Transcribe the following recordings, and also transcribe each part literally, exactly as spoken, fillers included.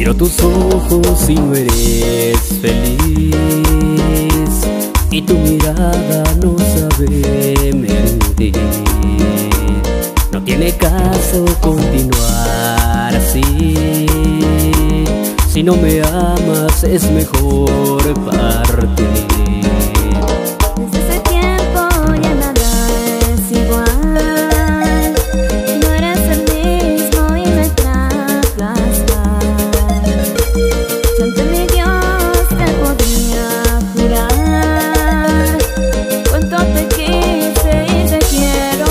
Miro tus ojos y no eres feliz, y tu mirada no sabe mentir. No tiene caso continuar así. Si no me amas es mejor partir. Desde ese tiempo ya nada es igual. No eres el mismo y me tratas mal. Yo ante mi Dios te podría jurar cuánto te quise y te quiero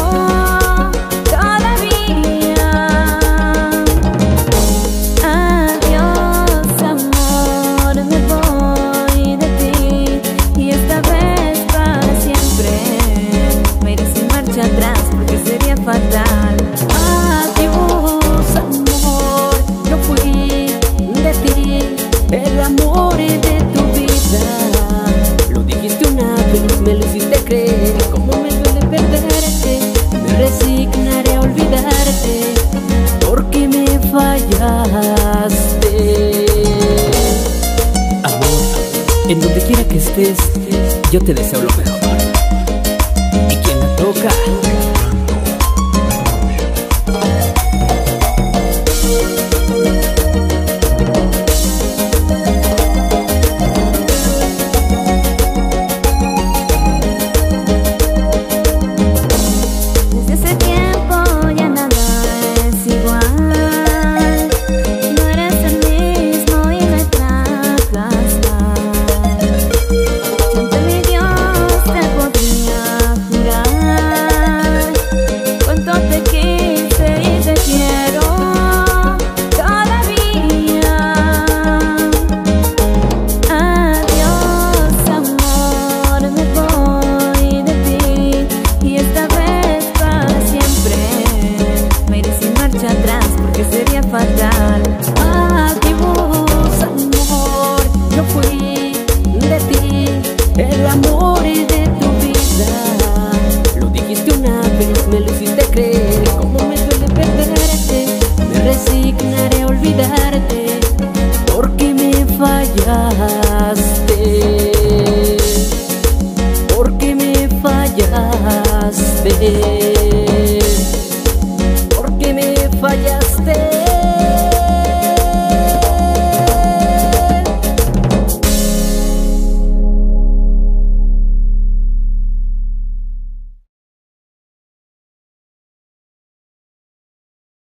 todavía. Adiós amor, me voy de ti y esta vez para siempre. Me iré sin marcha atrás porque sería fatal. Adiós amor, yo fui de ti el amor de tu vida. Lo dijiste una vez, me lo hiciste creer. Como me duele perderte, me resignaré a olvidarte porque me fallaste. Amor, en donde quiera que estés, yo te deseo lo mejor. ¿Y quién la toca? Desde ese tiempo ya nada es igual. No eres el mismo y me tratas mal. Yo ante mi Dios te podría jurar cuánto te quise y te quiero todavía. Adiós amor, me voy de ti y esta vez para siempre. Me iré sin marcha atrás porque sería fatal.